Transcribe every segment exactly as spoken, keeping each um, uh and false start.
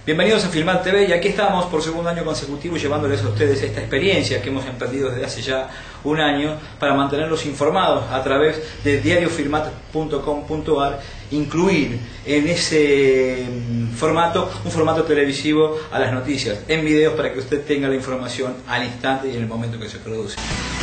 Bienvenidos a Filmat T V y aquí estamos por segundo año consecutivo llevándoles a ustedes esta experiencia que hemos emprendido desde hace ya un año para mantenerlos informados a través de diario filmat punto com punto ar, incluir en ese formato un formato televisivo a las noticias en videos para que usted tenga la información al instante y en el momento que se produce.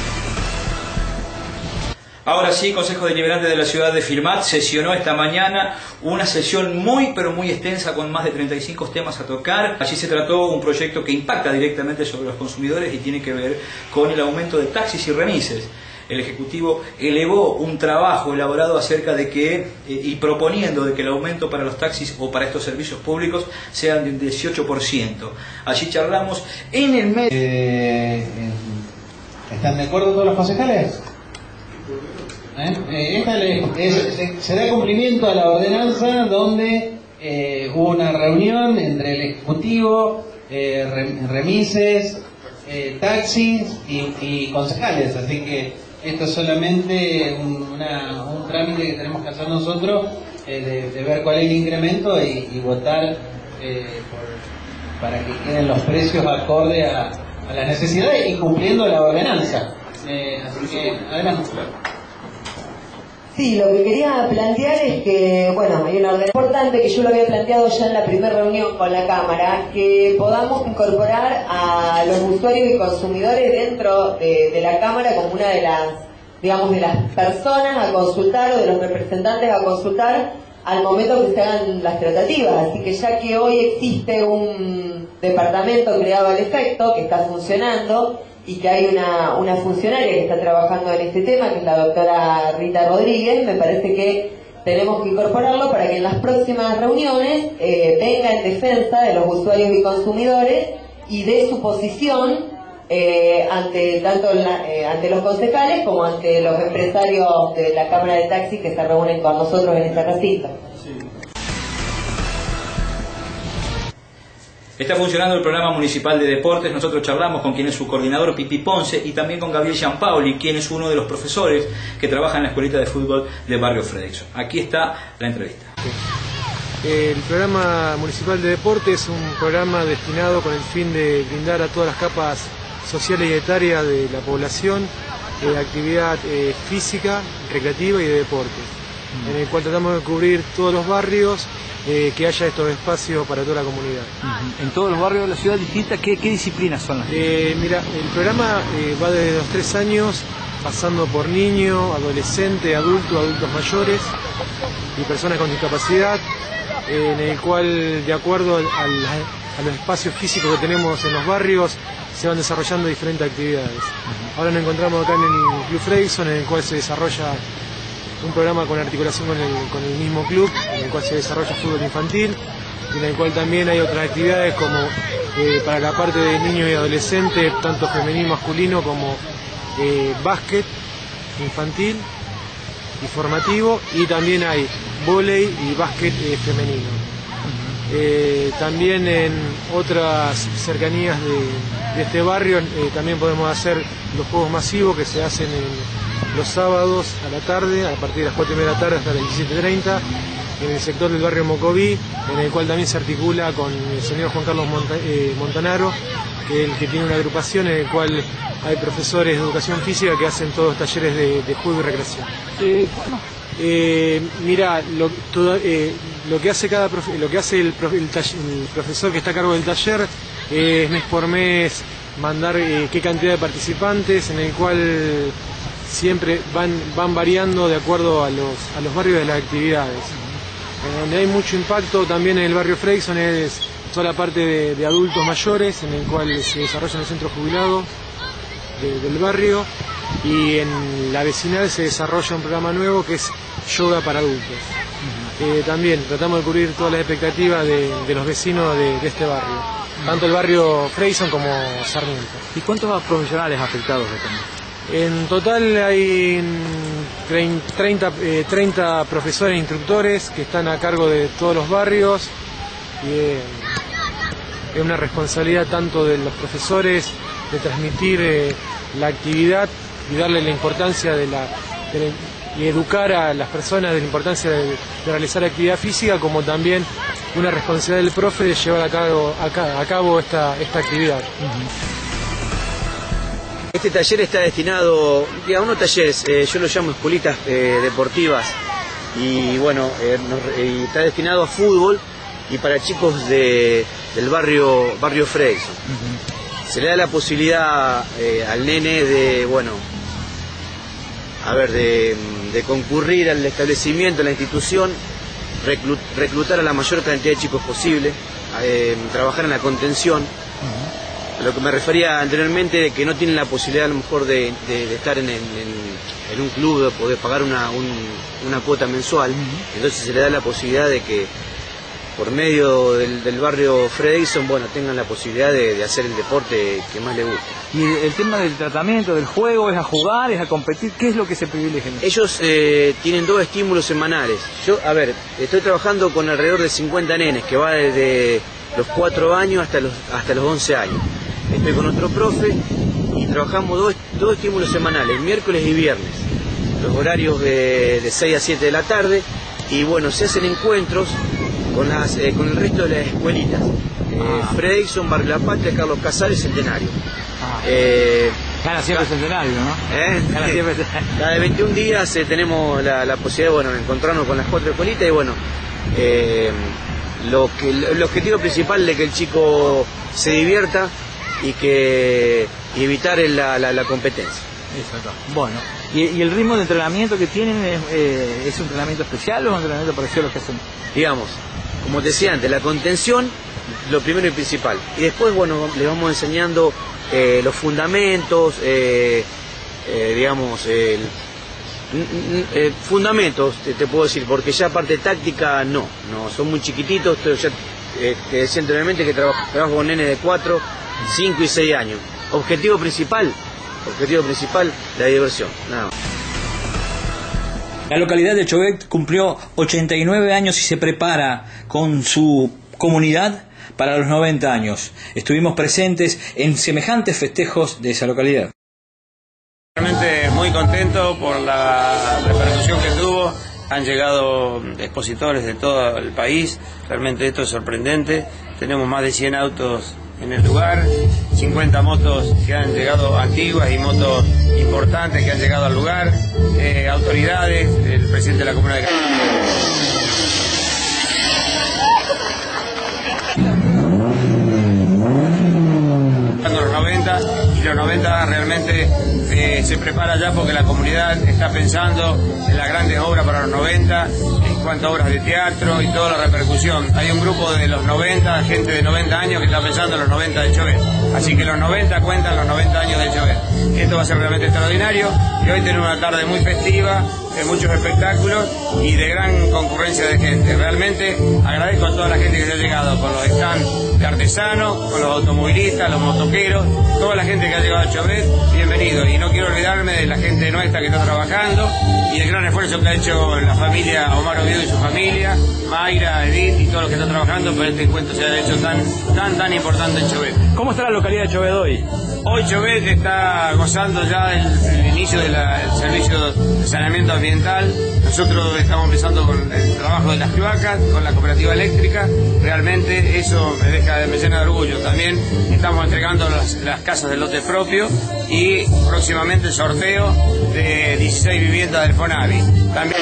Ahora sí, Consejo Deliberante de la Ciudad de Filmat sesionó esta mañana una sesión muy pero muy extensa con más de treinta y cinco temas a tocar. Allí se trató un proyecto que impacta directamente sobre los consumidores y tiene que ver con el aumento de taxis y remises. El Ejecutivo elevó un trabajo elaborado acerca de que, eh, y proponiendo de que el aumento para los taxis o para estos servicios públicos sea de un dieciocho por ciento. Allí charlamos en el medio. Eh, ¿Están de acuerdo todos los concejales? ¿Eh? Eh, esta le, es, se, se da cumplimiento a la ordenanza donde eh, hubo una reunión entre el Ejecutivo, eh, remises, eh, taxis y, y concejales, así que esto es solamente un, una, un trámite que tenemos que hacer nosotros, eh, de, de ver cuál es el incremento y, y votar eh, por, para que queden los precios acorde a, a las necesidades y cumpliendo la ordenanza. Eh, así que adelante. Sí, lo que quería plantear es que, bueno, hay una orden importante que yo lo había planteado ya en la primera reunión con la Cámara, que podamos incorporar a los usuarios y consumidores dentro de, de la Cámara como una de las, digamos, de las personas a consultar o de los representantes a consultar al momento que se hagan las tratativas. Así que ya que hoy existe un departamento creado al efecto, que está funcionando, y que hay una, una funcionaria que está trabajando en este tema, que es la doctora Rita Rodríguez, me parece que tenemos que incorporarlo para que en las próximas reuniones eh, venga en defensa de los usuarios y consumidores y de su posición eh, ante tanto la, eh, ante los concejales como ante los empresarios de la Cámara de Taxis que se reúnen con nosotros en esta casita. Está funcionando el programa municipal de deportes. Nosotros charlamos con quien es su coordinador, Pipi Ponce, y también con Gabriel Gianpaoli, quien es uno de los profesores que trabaja en la escuelita de fútbol del barrio Fredrickson. Aquí está la entrevista. El programa municipal de deportes es un programa destinado con el fin de brindar a todas las capas sociales y etarias de la población eh, actividad eh, física, recreativa y de deporte, mm. en el cual tratamos de cubrir todos los barrios. Eh, que haya estos espacios para toda la comunidad. Uh-huh. En todos los barrios de la ciudad distinta, ¿qué, qué disciplinas son las? Eh, mira, el programa eh, va desde los tres años, pasando por niño, adolescente, adulto, adultos mayores y personas con discapacidad, eh, en el cual, de acuerdo al, al, a los espacios físicos que tenemos en los barrios, se van desarrollando diferentes actividades. Uh-huh. Ahora nos encontramos acá en el Club Fredrickson, en el cual se desarrolla un programa con articulación con el, con el mismo club, en el cual se desarrolla fútbol infantil, y en el cual también hay otras actividades como eh, para la parte de niños y adolescentes, tanto femenino y masculino, como eh, básquet infantil y formativo, y también hay vóley y básquet eh, femenino. Eh, también en otras cercanías de, de este barrio eh, también podemos hacer los juegos masivos que se hacen en los sábados a la tarde, a partir de las cuatro y media de la tarde hasta las diecisiete treinta, en el sector del barrio Mocoví, en el cual también se articula con el señor Juan Carlos Monta eh, Montanaro, que, el que tiene una agrupación en el cual hay profesores de educación física que hacen todos talleres de, de juego y recreación. Eh, bueno. eh, mira, lo, todo, eh, lo que hace cada profe lo que hace el, profe el, el profesor que está a cargo del taller eh, es mes por mes mandar eh, qué cantidad de participantes, en el cual siempre van, van variando de acuerdo a los, a los barrios de las actividades. En donde hay mucho impacto también en el barrio Fredrickson es toda la parte de, de adultos mayores, en el cual se desarrolla en el centro jubilado de, del barrio, y en la vecinal se desarrolla un programa nuevo que es yoga para adultos. Uh-huh. eh, también tratamos de cubrir todas las expectativas de, de los vecinos de, de este barrio, uh-huh. tanto el barrio Fredrickson como Sarmiento. ¿Y cuántos profesionales afectados están? En total hay treinta, eh, treinta profesores e instructores que están a cargo de todos los barrios, y eh, es una responsabilidad tanto de los profesores de transmitir eh, la actividad y darle la importancia de la, de la y educar a las personas de la importancia de, de realizar actividad física, como también una responsabilidad del profe de llevar a cabo, a, a cabo esta, esta actividad. Este taller está destinado a unos talleres, eh, yo lo llamo escuelitas eh, deportivas, y bueno, eh, nos, eh, está destinado a fútbol y para chicos de, del barrio, barrio Fredrickson. Uh-huh. Se le da la posibilidad eh, al nene de, bueno, a ver, de, de concurrir al establecimiento, a la institución, reclut, reclutar a la mayor cantidad de chicos posible, eh, trabajar en la contención. Uh-huh. A lo que me refería anteriormente, de que no tienen la posibilidad a lo mejor de, de, de estar en, en, en un club, de poder pagar una, un, una cuota mensual. Uh-huh. Entonces se le da la posibilidad de que por medio del, del barrio Fredrickson, bueno, tengan la posibilidad de, de hacer el deporte que más les guste. Y el, el tema del tratamiento, del juego, ¿es a jugar, es a competir? ¿Qué es lo que se privilegia? Ellos eh, tienen dos estímulos semanales. Yo, a ver, estoy trabajando con alrededor de cincuenta nenes, que va desde los cuatro años hasta los, hasta los once años. Estoy con otro profe y trabajamos dos, dos estímulos semanales, miércoles y viernes. Los horarios de, de seis a siete de la tarde, y bueno, se hacen encuentros con, las, eh, con el resto de las escuelitas. Eh, ah. Fredrickson, Barrio La Patria, Carlos Casares, Centenario. Ah. Eh, Cada siempre Centenario, ¿no? ¿Eh? Cada, siempre... Cada veintiún días eh, tenemos la, la posibilidad, bueno, de encontrarnos con las cuatro escuelitas, y bueno, eh, lo que, el objetivo principal de que el chico se divierta y que y evitar la, la, la competencia. Exacto. Bueno, ¿y, y el ritmo de entrenamiento que tienen es, eh, es un entrenamiento especial o es un entrenamiento parecido a lo que hacen? Digamos, como te decía antes, la contención, lo primero y principal. Y después, bueno, les vamos enseñando eh, los fundamentos, eh, eh, digamos, el, eh, fundamentos, te, te puedo decir, porque ya parte táctica no, no, son muy chiquititos. Ya eh, te decía anteriormente que trabajo, trabajo con nenes de cuatro, cinco y seis años. Objetivo principal, objetivo principal, la diversión, nada más. La localidad de Chauvet cumplió ochenta y nueve años y se prepara con su comunidad para los noventa años. Estuvimos presentes en semejantes festejos de esa localidad. Realmente muy contento por la repercusión que tuvo. Han llegado expositores de todo el país. Realmente esto es sorprendente. Tenemos más de cien autos en el lugar, cincuenta motos que han llegado antiguas y motos importantes que han llegado al lugar, eh, autoridades, el presidente de la Comuna de los noventa, y los noventa realmente eh, se prepara ya porque la comunidad está pensando en las grandes obras para los noventa, en cuanto a obras de teatro y toda la repercusión. Hay un grupo de los noventa, gente de noventa años que está pensando en los noventa de Chauvet, así que los noventa cuentan los noventa años de Chauvet. Esto va a ser realmente extraordinario, y hoy tenemos una tarde muy festiva, de muchos espectáculos y de gran concurrencia de gente. Realmente agradezco a toda la gente que se ha llegado, con los stands de artesanos, con los automovilistas, los motoqueros, toda la gente que ha llegado a Chauvet, bienvenido. Y no quiero olvidarme de la gente nuestra que está trabajando y el gran esfuerzo que ha hecho la familia Omar Oviedo y su familia, Mayra, Edith y todos los que están trabajando para que este encuentro se haya hecho tan, tan, tan importante en Chauvet. ¿Cómo está la localidad de Chauvet hoy? Hoy Chauvet está gozando ya el, el inicio del servicio de saneamiento ambiental. Nosotros estamos empezando con el trabajo de las cloacas, con la cooperativa eléctrica. Realmente eso me deja, me llena de orgullo. También estamos entregando las, las casas del lote propio y próximamente el sorteo de dieciséis viviendas del Fonavi. También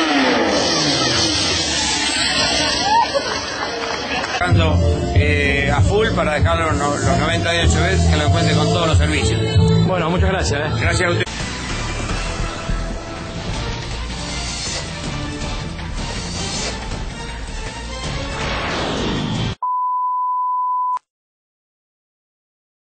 Eh, a full para dejar los, los noventa años de Chauvet, que lo encuentre con todos los servicios. Bueno, muchas gracias. ¿eh? Gracias a usted.